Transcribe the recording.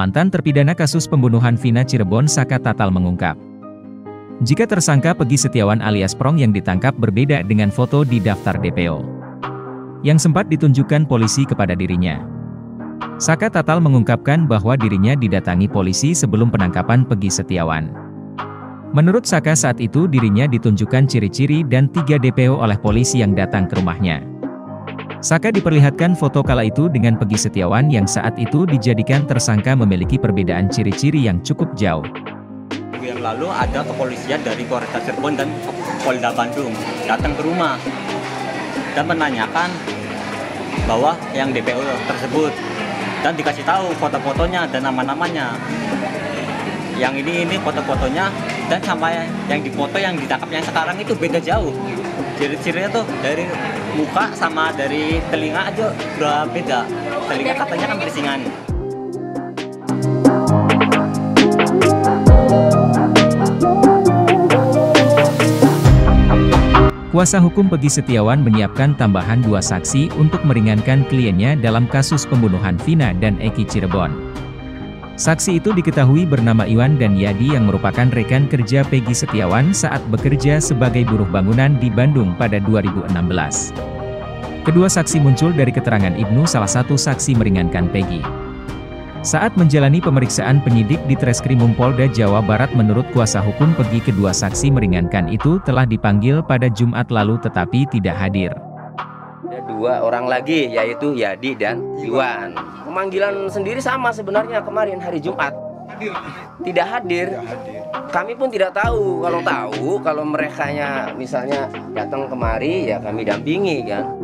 mantan terpidana kasus pembunuhan Vina Cirebon Saka Tatal mengungkap, jika tersangka Peggy Setiawan alias Prong yang ditangkap berbeda dengan foto di daftar DPO yang sempat ditunjukkan polisi kepada dirinya. Saka Tatal mengungkapkan bahwa dirinya didatangi polisi sebelum penangkapan Peggy Setiawan. Menurut Saka saat itu dirinya ditunjukkan ciri-ciri dan 3 DPO oleh polisi yang datang ke rumahnya. Saka diperlihatkan foto kala itu dengan Peggy Setiawan yang saat itu dijadikan tersangka memiliki perbedaan ciri-ciri yang cukup jauh. Yang lalu ada kepolisian dari Polres Cirebon dan Polda Bandung datang ke rumah dan menanyakan bahwa yang DPO tersebut dan dikasih tahu foto-fotonya dan nama-namanya. Yang ini foto-fotonya dan sampai yang dipoto yang ditangkap yang sekarang itu beda jauh. Ciri-cirinya tuh dari muka sama dari telinga aja udah beda. Telinga katanya kan bersingan. Kuasa hukum Peggy Setiawan menyiapkan tambahan 2 saksi untuk meringankan kliennya dalam kasus pembunuhan Vina dan Eki Cirebon. Saksi itu diketahui bernama Iwan dan Yadi yang merupakan rekan kerja Peggy Setiawan saat bekerja sebagai buruh bangunan di Bandung pada 2016. Kedua saksi muncul dari keterangan Ibnu, salah satu saksi meringankan Peggy. Saat menjalani pemeriksaan penyidik di Treskrimum Polda Jawa Barat, menurut kuasa hukum Peggy, kedua saksi meringankan itu telah dipanggil pada Jumat lalu tetapi tidak hadir. Ada 2 orang lagi, yaitu Yadi dan Iwan. Pemanggilan sendiri sama sebenarnya kemarin hari Jumat. Tidak hadir. Kami pun tidak tahu. Kalau tahu, kalau merekanya misalnya datang kemari, ya kami dampingi kan.